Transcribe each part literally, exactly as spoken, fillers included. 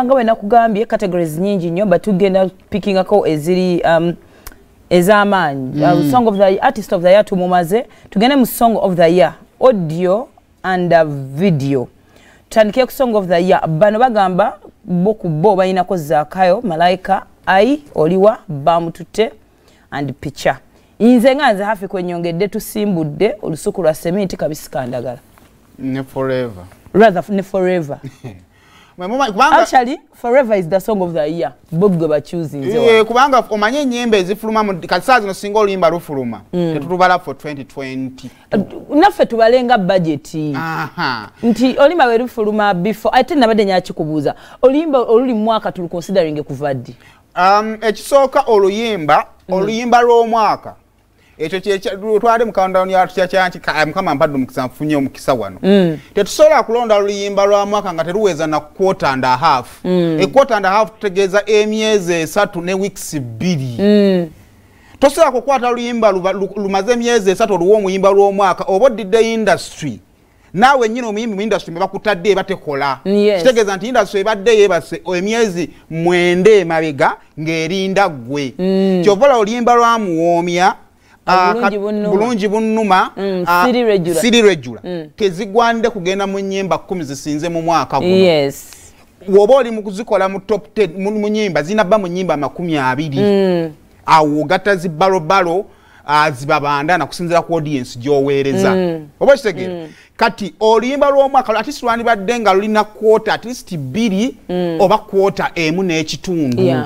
nga we nakugambye categories nyingi nnyo but tugenda pickingako eziri um, ez'amaanyi mm. uh, song of the artist of the year tumumaze tugende mu song of the year audio and uh, video tutandike ku song of the year bano bagamba bo ku bo balinako Zakayo Malaika ai oliwa bamutute and picture inze nga nze hafi kwenyongedde tusimbudde olusuku lwa sementi kabisi kandagala ne forever rather ne forever actually forever is the song of the year bogwe ba choosing eh kubanga omanye nyembe ezifuluma mu kasa zino singa olimba lufuluma tetutubala for twenty twenty naffe tubalenga budget aha nti olimba we lufuluma before ate nabadde nyachi kubuza olimba oluli mwaka tuli considering kuvaddi um ekisooka oluyimba oluyimba lw'omwaka ekyo kye twali mu countdown ya tukyanki mukama mpadde mukisa mfunye omukisa wano mm. tetusobola kulonda oluyimba lwa mwaka nga teruweza na quarter and a half mm. e quarter and a half tutegeeza emyezi esatu ne weeks bbiri mm. tosobola kukwata oluyimba lumaze emyezi esatu oluwa omuyimba lw'omwaka oba oddidde industry nawe nyine omuyimbi mu industry bakutadde ebatekola yes. kitegeeza nti industry ebadde yebase emyezi mwenda emabega ng'erinda ggwe mm. kyovola oluyimba lwamuwoomya bulungi bunnuma siri regular kezigwande kugenda mu nnyimba kumi zisinze mu mwaka guno yes woba oli mu kuzikola mu top ten mu nnyimba zinabba mu nnyimba makumi abiri awo gatta zibalobalo zibabanda na kusinzira ku audience gy'oweereza oba kitegeera kati oluyimba lw'omwaka at least lwandibadde nga lulina quarter at least bbiri oba quarter emu n'ekitundu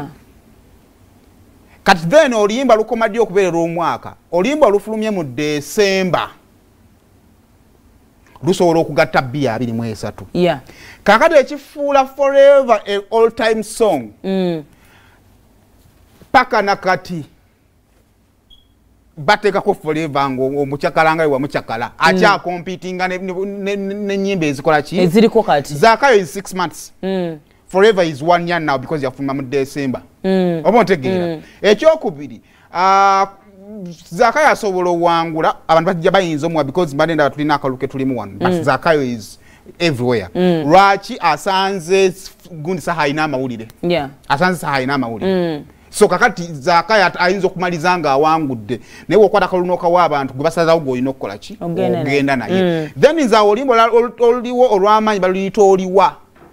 kati then oluyimba lukomadde okubeerera omwaka oluyimba olufulumye mu December lusobola okugatta bbiri abiri mu esatu yeah. kakati ekifuula forever a all time song mm. paka nakati batekako forever ngo omukyakala nga wa mukyakala acha competinga n'ennyimba ezikola ki eziriko kati Zakayo is six months mm. forever is one year now because yafuluma mu December mm. oba otegeera mm. ekyokubiri uh, Zakayo asobola owangula abantu bajja bayinza omwa because mbadde ndaba tulina akaluke tulimu wano but mm. Zakayo is everywhere mm. lwaki asanze gundi saha ina amawulire yeah. asanze saha ina amawulire mm. so kakati Zakayo ayinza okumaliza nga awangudde naye okwata kalunoka w'abantu gwe basazawo gw'olina okukola ki ogenda naye mm. then nza olimbo oliwo olw'amaanyi baluyita oliwa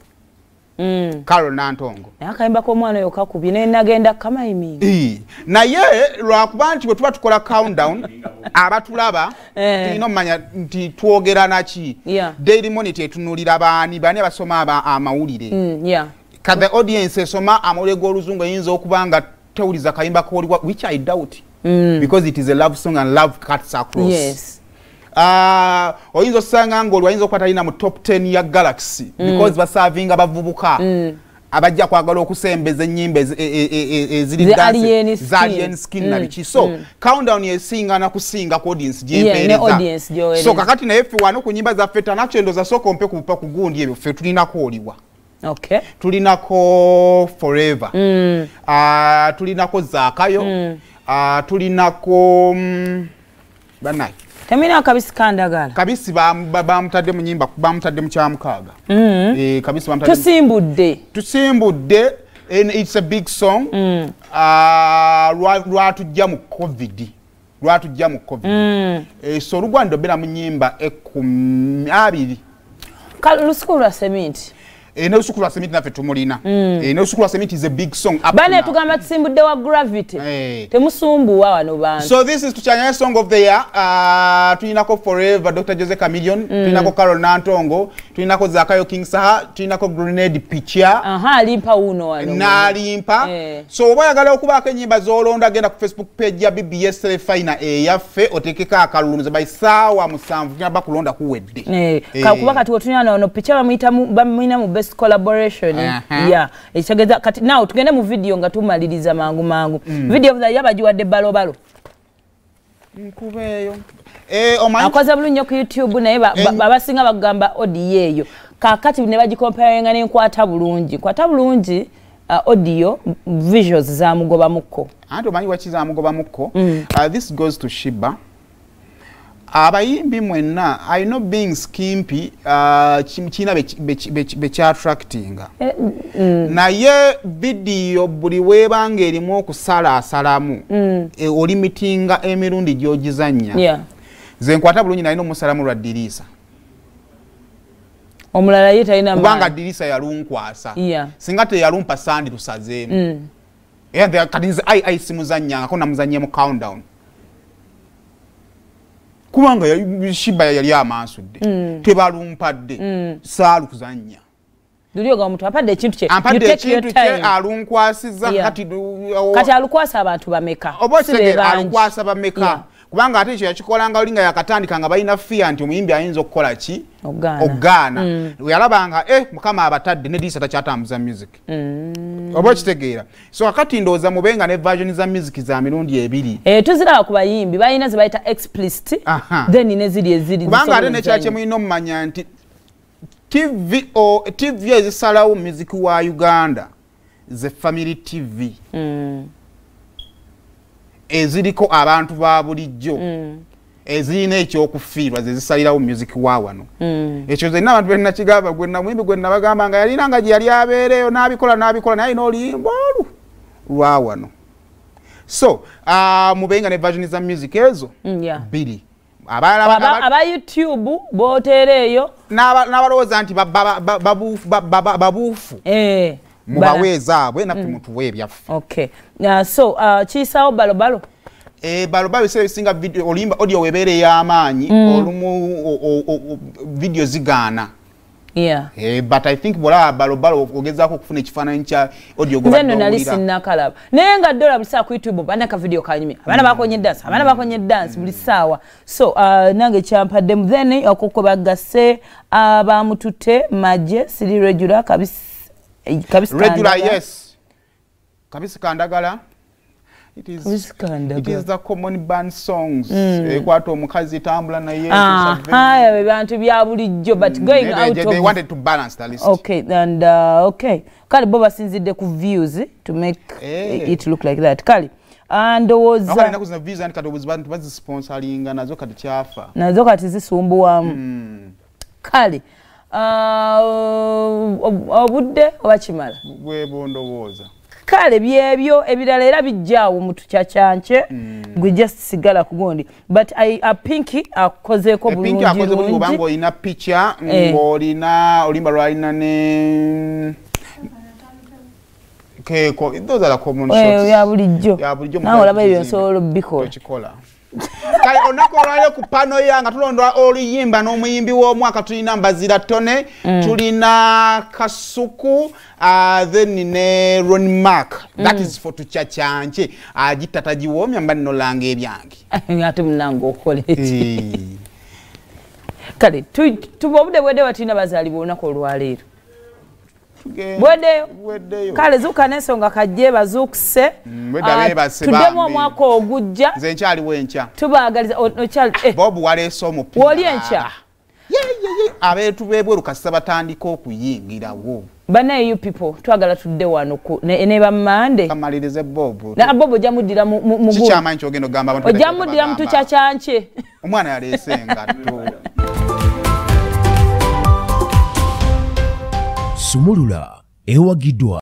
Mm. Carol Nantongo. Akayimba ko mwana yo kakubye ne nagenda kama imi. Eh. Naye lwakuba nti bwe tuba tukola countdown abatulaba eh. Tulina omanya nti twogera naki. Yeah. Daily Monitor tunulira baani bani abasoma aba amawulire. Mm, yeah. Ka the audience esoma amawulire g'oluzungu eyinza okubanga tewuliza kayimba ko which I doubt. Mm. Because it is a love song and love cuts across. Yes. Ah, uh, oyinzo sanga ngoli wayinzo kwata ina mu top ten ya Galaxy mm. because basavinga abavubuka mm. abajja kwagala okusembeza ennyimba eziri dance za alien skin mm. na bichi so mm. countdown yesinga na kusinga ku audience gyempereza yeah, so kakati na efe wano ku nyimba za feta nacho za soko mpe kupa kugundi ebyo fe tulina ko oliwa okay tulina ko forever mm. ah uh, tulina ko Zakayo mm. ah uh, tulina ko um, banai Temina kabisi kandagala. Kabisi bamutadde mu nyimba bamutadde mu kyamukaaga. Mm. Eh kabisi bamutadde. Tusimbudde. Tusimbudde and it's a big song. Mm. Ah uh, lwatujja mu COVID. Lwatujja mu COVID. Mm. Eh so lugwando bera mu nyimba ekumi abiri. Kalusuku lwa sementi. E no sukula semiti na fetumulina. Mm. E no sukula semiti is a big song. Bane tugamba tusimbudde wa gravity. Hey. Temusumbuwa wano bantu. So this is tuchanya song of the year. Uh, tulinako Forever Doctor Jose Chameleone, mm. tulinako Carol Nantongo, tulinako Zakayo King Saha, tulinako Grenade Picture. Aha, limpa uno wano. Na limpa. Hey. So obayagala okubaka enyimba zolonda genda ku Facebook page ya B B S Telefina e yaffe otekeka akalulumiza by sawa musanvu nyaba kulonda kuwedde. Eh, hey. Ka kubaka tuwo tunyana ono Picture bamuyita bamuyina mu collaboration. Uh -huh. Yeah, ekigeza kati now tugende mu video nga tumaliriza mangu mangu. Mm. Video of the yabajiwadde balo balo. Nkubeyo. Eh omanyi akoze bulunyo ku YouTube naye babasinga ba, ba, bagamba audio eyo. Kakati ne baji compare nga nenkwata bulungi. Kwata bulungi uh, audio visuals za mugoba mukko. Anto manyi wachiza mugoba mukko. Mm. Uh, this goes to Shiba. abayimbi mwenna I know being skimpy uh, china be cha attracting mm. naye video buli webanga erimu okusala asalamu mm. e, olimitinga emirundi gyogizanya yeah. ze nkwata bulungi nalina omusalamu lwa dirisa omulala ye talina kubanga dirisa yalunkwasa yeah. singa teyalumpa sandi tusazeemu mm. yeah, kati nze ai ai simuzanyanga ko namuzanyye mu countdown kubanga shiba yali amansudde mm. tebalumpadde mm. saalu kuzanya Dulio ga mtu apadde ekintu kye ampadde ekintu kye alunkwasiza yeah. kati uh, kati alukwasa abantu bameka obosege alukwasa bameka yeah. kubanga ate ekyo yakikolanga olinga yakatandika nga balina fear nti omuyimbi ayinza okukola ki ogaana mm. yalabanga eh mukama abatadde ne disata kyatambuza music mm. oba kitegeera so akati ndooza mubenga ne version za music za mirundi ebiri eh tuzira ku bayimbi balina ze bayita explicit then ne ziri eziri kubanga ate ne kyakye muyino mmanya nti T V o T V ezisalawo music wa Uganda ze family T V mm. eziriko abantu ba bulijjo mm. ezirina ekyokufiirwa zezisalirawo music wa wano mm. ekyo zena abantu benna kigaba gwenna mwimbi gwenna bagamba nga yalina nga yali abeereyo n'abikola n'abikola naye n'oluyimbo olu lwa wano so uh, mubenga ne version za music ezo mm, yeah. biri aba aba, aba YouTube botereyo n'abalowooza nti babuufu eh mubaweza abwe naffe mutuwe ebyaffe okay uh, so uh, kisawo balobalo eh balobalo sebe singa video olimba audio webere y'amaanyi mm. olumu video zigana yeah eh but I think bola balobalo ogezako kufuna ekifaananyi kya audio go badde nali sinna kalaba naye nga dola bisa ku YouTube bandaka video kanyumi abana mm. bakonye dance abana bakonye dance buli sawa so uh, nange kyampadde then okoko bagase abamutute maje siri regular kabisa kabisa regular yes kabisa kandagala it is it is the common band songs ekwato mm. omukazi tambula na yesu ah haya bantu bya bulijjo but going mm, out they, of they wanted to balance the list okay and uh, okay kali boba sinzide ku views to make hey. it look like that kali and was uh, no kali views and kati was bantu bazi sponsoring nazo kati chafa nazo kati zisumbuwa mm. kali uh obudde obachimala gwe bondowooza kale byebyo ebirala era bijjaawo mutu kyakyanche mm. gwe just sigala kugondi but I a pinky akozeko bulungi pinky akoze bulungi bango ina picture eh. ngolina olimba lwalina ne keko those are the common shots eh ya bulijjo ya bulijjo na olaba ebyo solo biko chikola kale onako olwale ku pano yanga tulondwa oluyimba n'omuyimbi w'omwaka tulina mbazira tone mm. tulina kasuku uh, then ne Ron Mark mm. that is for tuchachanje agitata giwomya mbani nolanga ebyange ate munango okole eki kale tubobude bwede watina bazali bonako olwaleero Bwede kale zuka nesonga kajje bazukse tudemo omwaka ogujja nze nkyali wencha tubagaliza okyali eh Bob waleso omupira woli encha ye ye abetu bebwe lukasa batandika okuyingirawo bana you people twagala tudde wano ne bamande kamalirize Bob na Bob jamudira mu mugu kichama ncho gendo gamba abantu jamudira mtu kyakyanche omwana yalesenga to Sumulula ewagidwa